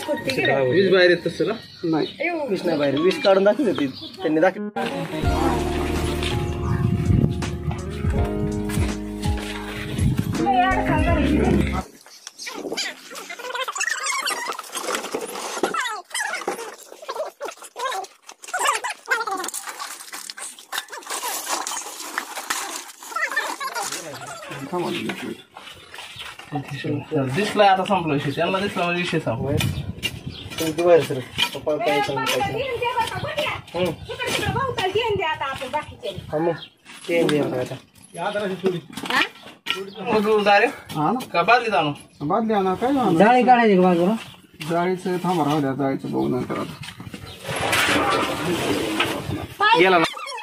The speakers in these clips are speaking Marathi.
वीज बाहेर येत तसं ना? नाही, वीज नाही बाहेर. वीज काढून दाखवली होती त्यांनी दाखवली. दिसलाय आता संपला विषय. त्यांना दिसला म्हणजे विषय संपला. बाहेर सर मग का बादली जाणू बादली आणा. काय जाळी काढायची बाजूला. जाळीचं थांबा राहू द्या. जाळीचं बघू नंतर गेला ना.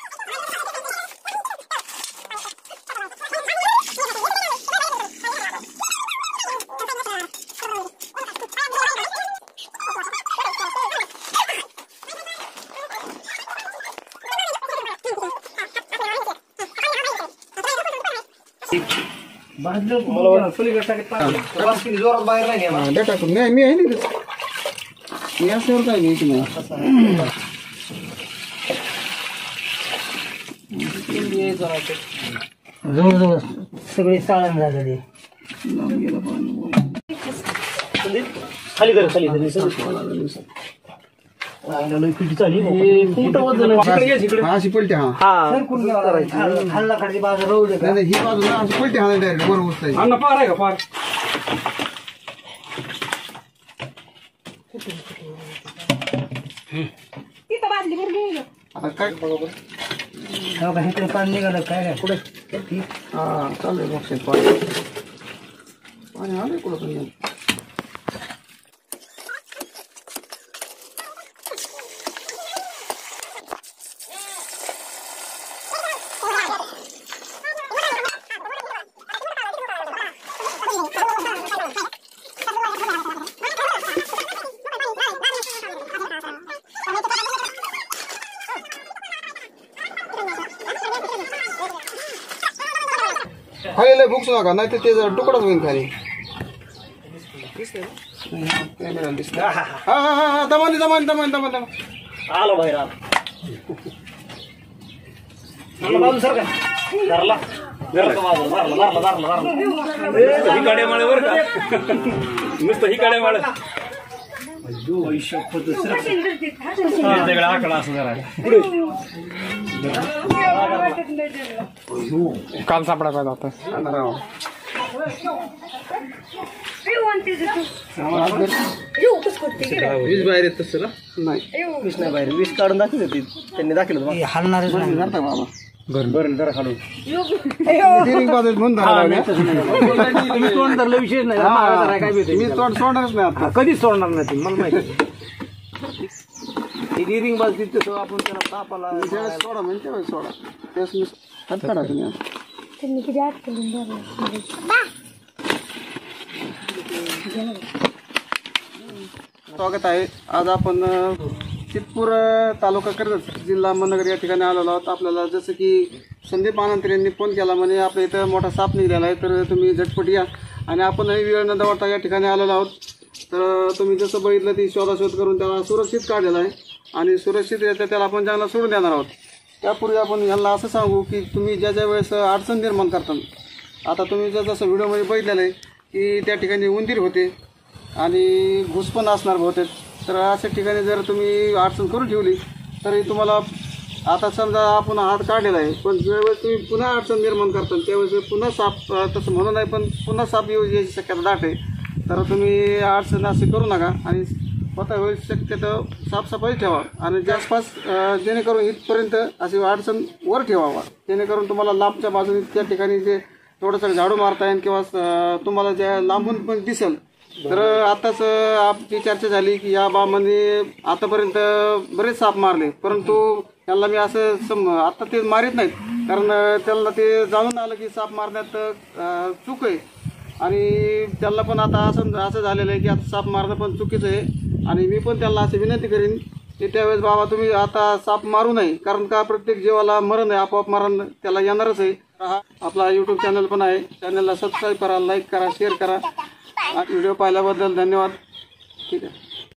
जोरात बाहेर नाही गेला. टाकून मी आहे ना मी असल्यावर काय घ्यायची नाही. जवळजवळ सगळी चाळण झालेली. खाली कर खाली अशी पलटी. खाल्ला खाली बाजू राहू दे. ही बाजू ना अशी पलटी हा डायरेक्ट बरोबर उचलायची. फार आहे का फार? आता काय बरोबर इकडे पाणी निघालं काय काय पुढे. हा चालेल. बघ पाणी पाणी आलंय कुठं पण. खाली लय भुकसू नका नाही तर ते जरा तुकडाच होईल खाली. कॅमेरा दिसत. हा हा हा दमानी दमानी दमानी दमानी आलो बाहेर आलो. बाजू सर का धरला ही गाड्या माळे बर का नुसतं ही गाड्या माळे. आकडा असं जरा काल सापडा पाहिजे आता. वीज बाहेर येत तसं ना? नाही, वीज नाही बाहेर. वीज काढून दाखवली होती त्यांनी दाखवलं. हलणार बाबा बरं जरा खालून म्हणून धरलं विषय नाही. काय मी तोंड सोडणारच नाही आता. कधीच सोडणार नाही मला माहिती. रिंग बाज तिथे आपण त्याला तापाला सोडा म्हणजे तेव्हा सोडा. तेच मी हात काढा तुम्ही. स्वागत आहे. आज आपण चितपूर तालुका कर्जत जिल्हा अहमदनगर या ठिकाणी आलेलो आहोत. आपल्याला जसं की संदीप आनंद यांनी फोन केला म्हणे आपल्या इथं मोठा साप निघालेला आहे तर तुम्ही झटपट या. आणि आपणही वेळ न दवडता या ठिकाणी आलेलो आहोत. तर तुम्ही जसं बघितलं ती शोधाशोध करून त्याला सुरक्षित काढलेला आहे आणि सुरक्षितरित्या त्याला आपण जंगलात सोडून देणार आहोत. त्यापूर्वी आपण यांना असं सांगू की तुम्ही ज्या ज्या वेळेस अडचण निर्माण करता. आता तुम्ही जसं व्हिडिओमध्ये बघितलेलं आहे की त्या ठिकाणी उंदीर होते आणि घुस पण असणार बहुतेक. तर अशा ठिकाणी जर तुम्ही अडचण करून ठेवली तरी तुम्हाला आता समजा आपण हात काढलेला आहे पण ज्यावेळेस तुम्ही पुन्हा अडचण निर्माण करता त्यावेळेस पुन्हा साप तसं म्हणून नाही पण पुन्हा साप येऊ याची शक्यता दाट आहे. तर तुम्ही अडचण असे करू नका आणि स्वतः वेळ शक्यतो साफसफाई ठेवा आणि आसपास जेणेकरून इथपर्यंत अशी अडचण वर ठेवावा जेणेकरून तुम्हाला लांबच्या बाजूने त्या ठिकाणी जे थोडंसं झाडू मारता येईल किंवा तुम्हाला ज्या लांबून पण दिसेल. तर आताच आपली चर्चा झाली की या बामध्ये आतापर्यंत बरेच साप मारले परंतु त्यांना मी असं आता ते मारित नाहीत कारण त्यांना ते जाणून आलं की साप मारण्यात चूक आहे आणि त्यांना पण आता असं झालेलं आहे की आता साप मारणं पण चुकीचं आहे. आणि मी पण त्यांना असं विनंती करीन की त्यावेळेस बाबा तुम्ही आता साप मारू नये कारण का प्रत्येक जीवाला मरण आहे आपोआप मरण त्याला येणारच आहे. आपला यूट्यूब चॅनल पण आहे चॅनलला सबस्क्राईब करा लाईक करा शेअर करा. व्हिडिओ पाहिल्याबद्दल धन्यवाद. ठीक आहे.